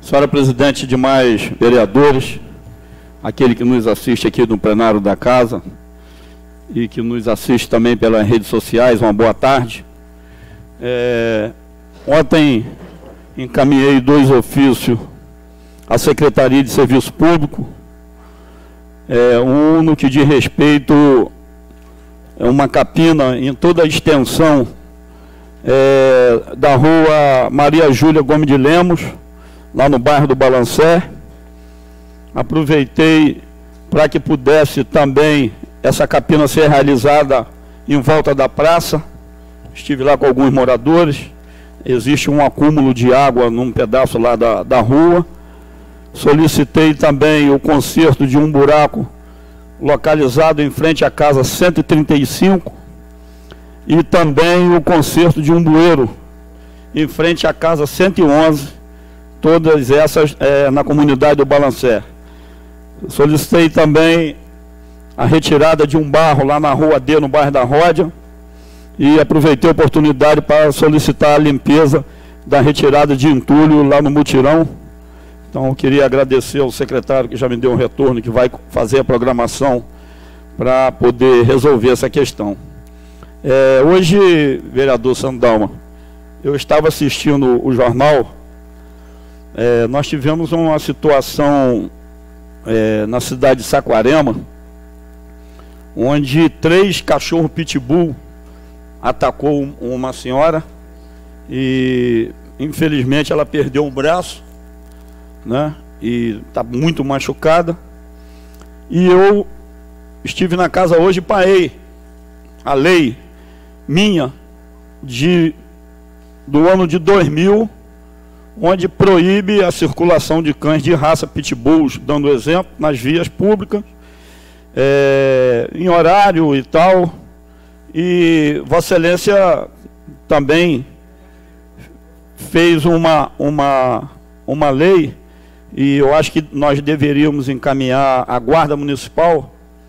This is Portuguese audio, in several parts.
Senhora presidente, demais vereadores, aquele que nos assiste aqui no plenário da casa e que nos assiste também pelas redes sociais, uma boa tarde. Ontem encaminhei 2 ofícios à Secretaria de Serviço Público, um no que diz respeito a uma capina em toda a extensão da rua Maria Júlia Gomes de Lemos, lá no bairro do Balancé. Aproveitei para que pudesse também essa capina ser realizada em volta da praça. Estive lá com alguns moradores. Existe um acúmulo de água num pedaço lá da rua. Solicitei também o conserto de um buraco localizado em frente à casa 135 e também o conserto de um bueiro em frente à casa 111, todas essas na comunidade do Balancé. Solicitei também a retirada de um barro lá na rua D, no bairro da Ródia, e aproveitei a oportunidade para solicitar a limpeza da retirada de entulho lá no mutirão. Então, eu queria agradecer ao secretário que já me deu um retorno, que vai fazer a programação para poder resolver essa questão. Hoje, vereador Sandalma, eu estava assistindo o jornal, nós tivemos uma situação na cidade de Saquarema, onde 3 cachorros pitbull atacou uma senhora e, infelizmente, ela perdeu um braço, né? E está muito machucada. E eu estive na casa hoje e parei a lei minha do ano de 2000, onde proíbe a circulação de cães de raça pitbulls, dando exemplo, nas vias públicas, em horário e tal. E Vossa Excelência também fez uma lei, e eu acho que nós deveríamos encaminhar a Guarda Municipal,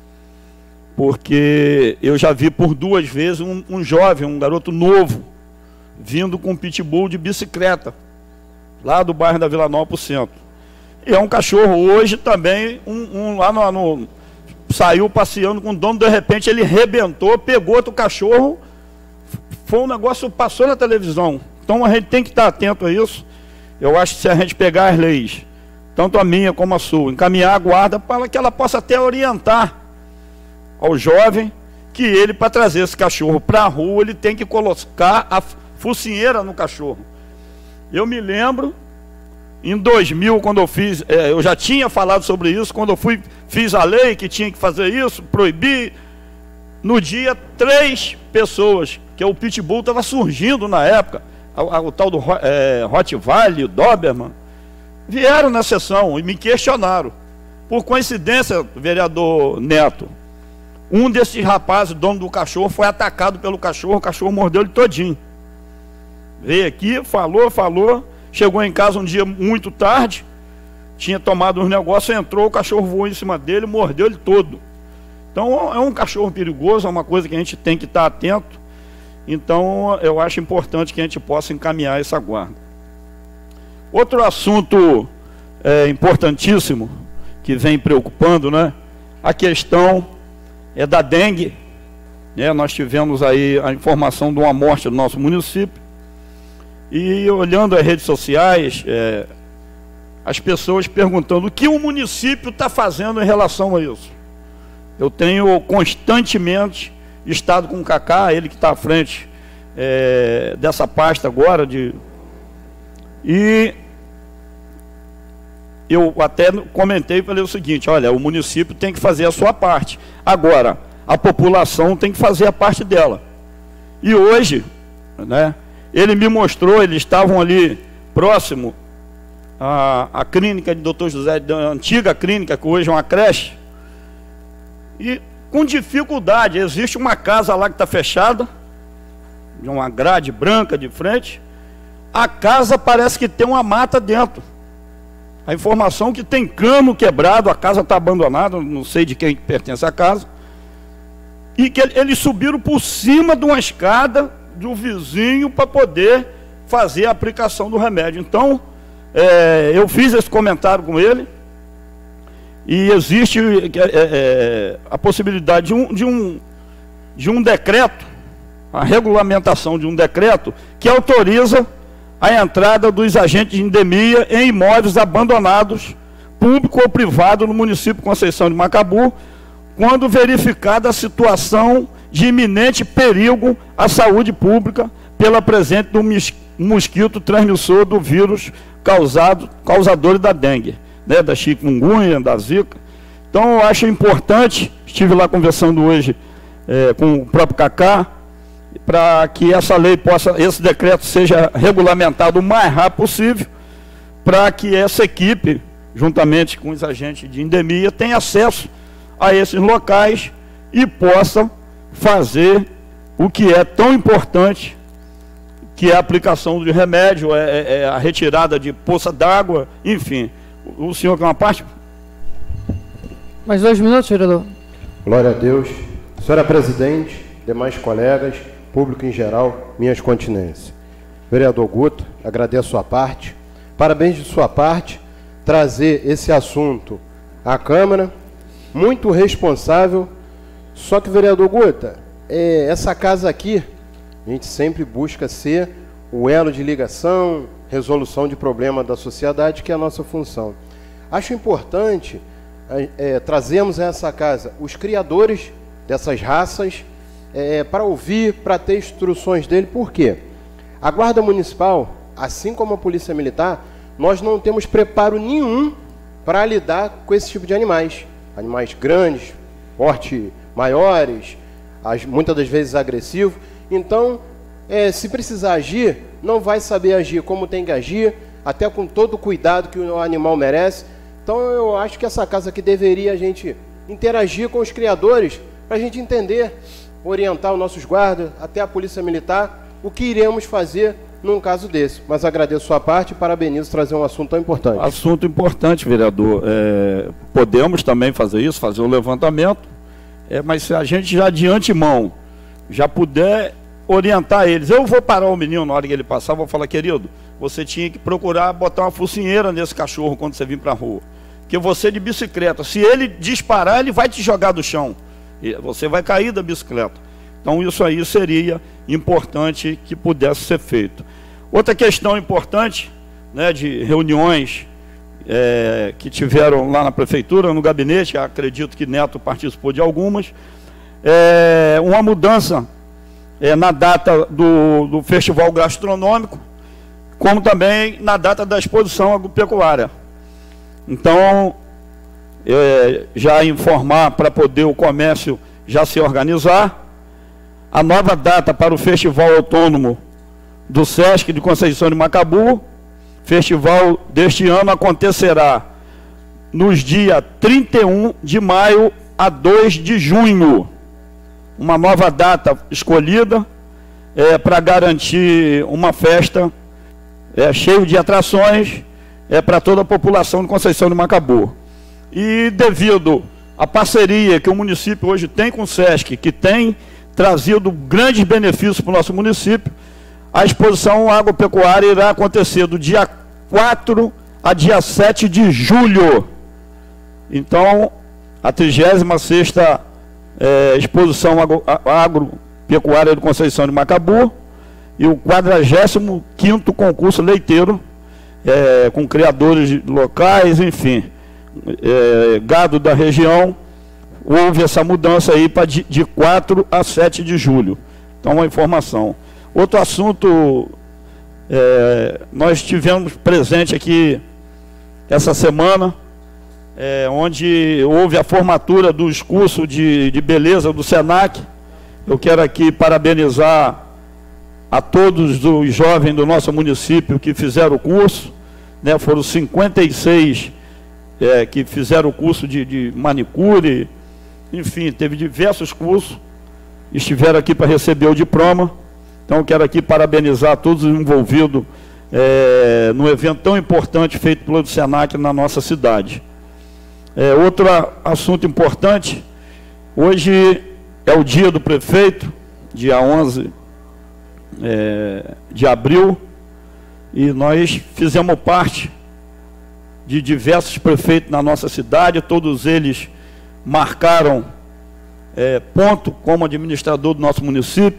porque eu já vi por 2 vezes um jovem, um garoto novo, vindo com um pitbull de bicicleta, lá do bairro da Vila Nova para o centro. E é um cachorro hoje também, lá saiu passeando com o dono, de repente ele rebentou, pegou outro cachorro, foi um negócio, passou na televisão. Então a gente tem que estar atento a isso. Eu acho que se a gente pegar as leis, tanto a minha como a sua, encaminhar a guarda para que ela possa até orientar ao jovem que ele, para trazer esse cachorro para a rua, ele tem que colocar a focinheira no cachorro. Eu me lembro, em 2000, quando eu fiz, eu já tinha falado sobre isso, quando eu fiz a lei que tinha que fazer isso, proibir, no dia 3 pessoas, que o pitbull estava surgindo na época, o tal do Rottweiler, o Doberman, vieram na sessão e me questionaram. Por coincidência, vereador Neto, um desses rapazes, dono do cachorro, foi atacado pelo cachorro, o cachorro mordeu ele todinho. Veio aqui, falou, chegou em casa um dia muito tarde, tinha tomado uns negócios, entrou, o cachorro voou em cima dele, mordeu ele todo. Então é um cachorro perigoso, é uma coisa que a gente tem que estar atento. Então eu acho importante que a gente possa encaminhar essa guarda. Outro assunto importantíssimo, que vem preocupando, né? A questão da dengue. Nós tivemos aí a informação de uma morte no nosso município. E olhando as redes sociais, as pessoas perguntando o que o município está fazendo em relação a isso. Eu tenho constantemente estado com o Cacá, ele que está à frente dessa pasta agora, e eu até comentei e falei o seguinte: olha, o município tem que fazer a sua parte, agora a população tem que fazer a parte dela. E hoje, né, ele me mostrou, eles estavam ali próximo à clínica de Dr. José, da antiga clínica, que hoje é uma creche, e com dificuldade, existe uma casa lá que está fechada, de uma grade branca de frente, a casa parece que tem uma mata dentro. A informação que tem cano quebrado, a casa está abandonada, não sei de quem pertence a casa, e que eles subiram por cima de uma escada do vizinho para poder fazer a aplicação do remédio. Então, eu fiz esse comentário com ele, e existe a possibilidade de um decreto, a regulamentação de um decreto que autoriza a entrada dos agentes de endemia em imóveis abandonados, público ou privado, no município de Conceição de Macabu, quando verificada a situação de iminente perigo à saúde pública pela presença do mosquito transmissor do vírus causador da dengue, né, da chikungunya, da zika. Então, eu acho importante, estive lá conversando hoje com o próprio Cacá, para que essa lei esse decreto seja regulamentado o mais rápido possível, para que essa equipe, juntamente com os agentes de endemia, tenha acesso a esses locais e possa fazer o que é tão importante, que é a aplicação de remédio, a retirada de poça d'água, enfim. O senhor quer uma parte? Mais 2 minutos, vereador. Glória a Deus. Senhora presidente, demais colegas, público em geral, minhas continências. Vereador Guto, agradeço a sua parte. Parabéns de sua parte, trazer esse assunto à Câmara, muito responsável. Só que, vereador Guta, essa casa aqui, a gente sempre busca ser o elo de ligação, resolução de problema da sociedade, que é a nossa função. Acho importante trazermos a essa casa os criadores dessas raças, para ouvir, para ter instruções dele. Por quê? A Guarda Municipal, assim como a Polícia Militar, nós não temos preparo nenhum para lidar com esse tipo de animais. Animais grandes, porte maiores, muitas das vezes agressivos. Então, se precisar agir, não vai saber agir como tem que agir, até com todo o cuidado que o animal merece. Então, eu acho que essa casa aqui deveria a gente interagir com os criadores, para a gente entender, orientar os nossos guardas, até a Polícia Militar, o que iremos fazer num caso desse. Mas agradeço a sua parte e parabenizo trazer um assunto tão importante. Assunto importante, vereador. Podemos também fazer isso, fazer um levantamento, mas se a gente já de antemão já puder orientar eles. Eu vou parar o menino na hora que ele passar, vou falar: querido, você tinha que procurar botar uma focinheira nesse cachorro quando você vir para a rua. Porque você de bicicleta, se ele disparar, ele vai te jogar do chão. Você vai cair da bicicleta. Então, isso aí seria importante que pudesse ser feito. Outra questão importante, né, de reuniões que tiveram lá na prefeitura, no gabinete, acredito que Neto participou de algumas, uma mudança na data do festival gastronômico, como também na data da exposição agropecuária. Então, já informar para poder o comércio já se organizar. A nova data para o Festival Autônomo do Sesc de Conceição de Macabu. Festival deste ano acontecerá nos dias 31 de maio a 2 de junho. Uma nova data escolhida para garantir uma festa cheia de atrações para toda a população de Conceição de Macabu. E devido à parceria que o município hoje tem com o Sesc, que tem trazido grandes benefícios para o nosso município, a exposição agropecuária irá acontecer do dia 4 a dia 7 de julho. Então, a 36ª exposição agropecuária de Conceição de Macabu e o 45º concurso leiteiro, com criadores locais, enfim, gado da região. Houve essa mudança aí para de 4 a 7 de julho. Então, uma informação. Outro assunto, nós tivemos presente aqui essa semana, onde houve a formatura dos cursos de beleza do SENAC. Eu quero aqui parabenizar a todos os jovens do nosso município que fizeram o curso, né? Foram 56 que fizeram o curso de manicure, enfim, teve diversos cursos, estiveram aqui para receber o diploma. Então, eu quero aqui parabenizar todos os envolvidos num evento tão importante feito pelo SENAC na nossa cidade. Outro assunto importante, hoje é o dia do prefeito, dia 11 de abril, e nós fizemos parte de diversos prefeitos na nossa cidade, todos eles marcaram ponto como administrador do nosso município.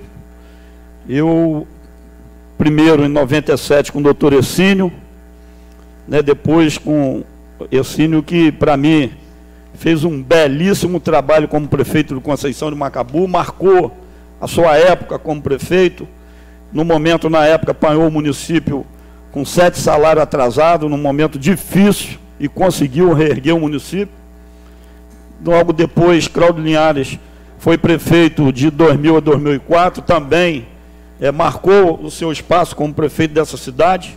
Eu, primeiro em 97 com o doutor Essínio, né, depois com Essínio, que para mim fez um belíssimo trabalho como prefeito do Conceição de Macabu, marcou a sua época como prefeito. No momento, na época, apanhou o município com 7 salários atrasados, num momento difícil, e conseguiu reerguer o município. Logo depois, Claudio Linhares foi prefeito de 2000 a 2004, também marcou o seu espaço como prefeito dessa cidade.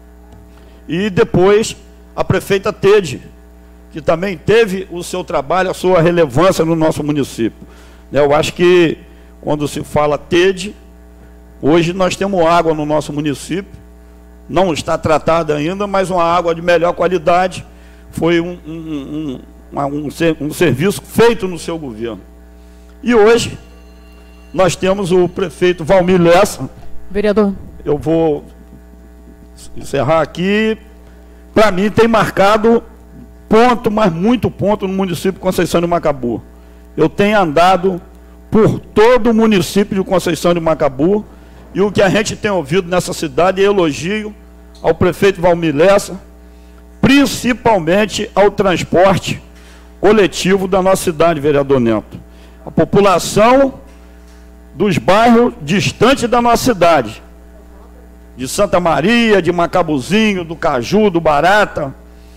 E depois, a prefeita Tede, que também teve o seu trabalho, a sua relevância no nosso município. Eu acho que, quando se fala Tede, hoje nós temos água no nosso município, não está tratada ainda, mas uma água de melhor qualidade. Foi um serviço feito no seu governo. E hoje nós temos o prefeito Valmir Lessa. Vereador. Eu vou encerrar aqui. Para mim tem marcado ponto, mas muito ponto no município de Conceição de Macabu. Eu tenho andado por todo o município de Conceição de Macabu, e o que a gente tem ouvido nessa cidade é elogio ao prefeito Valmir Lessa, principalmente ao transporte coletivo da nossa cidade, vereador Neto. A população dos bairros distantes da nossa cidade, de Santa Maria, de Macabuzinho, do Caju, do Barata,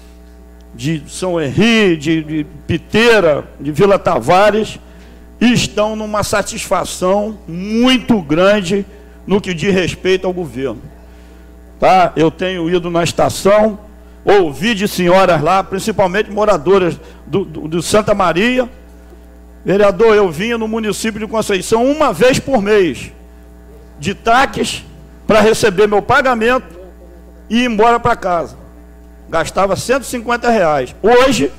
de São Henri, de Piteira, de Vila Tavares, estão numa satisfação muito grande no que diz respeito ao governo. Tá? Eu tenho ido na estação, ouvi de senhoras lá, principalmente moradoras do Santa Maria. Vereador, eu vinha no município de Conceição uma vez por mês, de táxis, para receber meu pagamento e ir embora para casa. Gastava R$150. Hoje,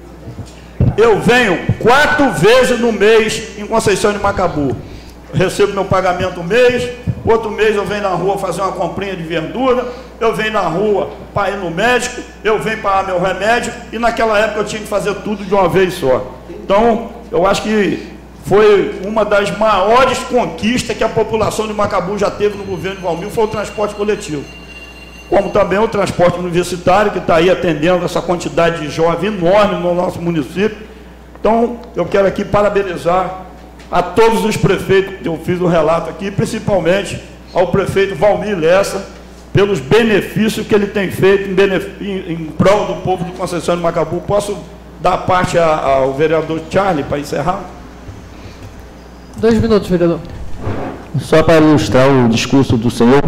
eu venho 4 vezes no mês em Conceição de Macabu. Eu recebo meu pagamento um mês, outro mês eu venho na rua fazer uma comprinha de verdura, eu venho na rua para ir no médico, eu venho pagar meu remédio, e naquela época eu tinha que fazer tudo de uma vez só. Então, eu acho que foi uma das maiores conquistas que a população de Macabu já teve no governo de Valmir, foi o transporte coletivo. Como também o transporte universitário, que está aí atendendo essa quantidade de jovens enorme no nosso município. Então, eu quero aqui parabenizar a todos os prefeitos que eu fiz o relato aqui, principalmente ao prefeito Valmir Lessa, pelos benefícios que ele tem feito em prol do povo de Conceição de Macabu. Posso dar parte ao vereador Charlie para encerrar? 2 minutos, vereador. Só para ilustrar o discurso do senhor,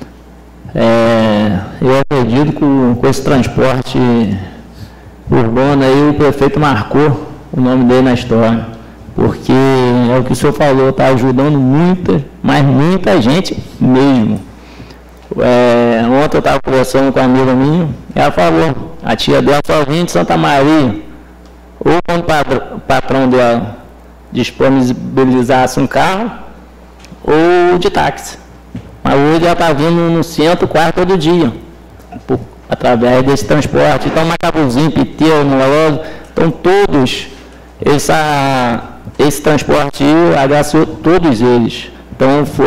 eu acredito que com esse transporte urbano aí, o prefeito marcou o nome dele na história, porque é o que o senhor falou, está ajudando muita, mas muita gente mesmo. Ontem eu estava conversando com uma amiga minha, ela falou, a tia dela só vinha de Santa Maria, ou quando o patrão dela disponibilizasse um carro, ou de táxi. Mas hoje ela está vindo no centro quase todo dia, através desse transporte. Então, Macabuzinho, Piteira, Moloso, então todos, esse transporte agraciou todos eles. Então, foi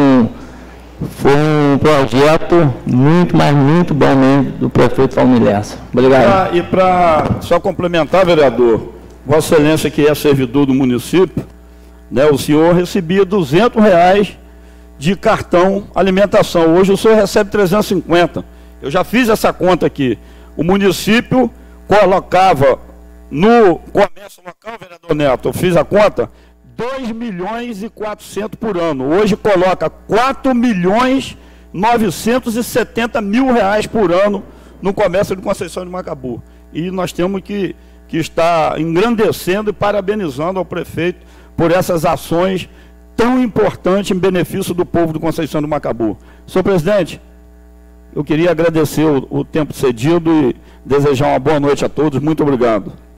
um projeto muito, mas muito bom mesmo do prefeito Valmir Lessa. Obrigado. E para só complementar, vereador, Vossa Excelência, que é servidor do município, né, o senhor recebia R$200 de cartão alimentação. Hoje o senhor recebe 350. Eu já fiz essa conta aqui. O município colocava no comércio local, vereador Neto, eu fiz a conta, 2.400.000 por ano. Hoje coloca 4.970.000 por ano no comércio de Conceição de Macabu. E nós temos que estar engrandecendo e parabenizando ao prefeito por essas ações tão importantes em benefício do povo de Conceição de Macabu. Senhor presidente, eu queria agradecer o tempo cedido e desejar uma boa noite a todos. Muito obrigado.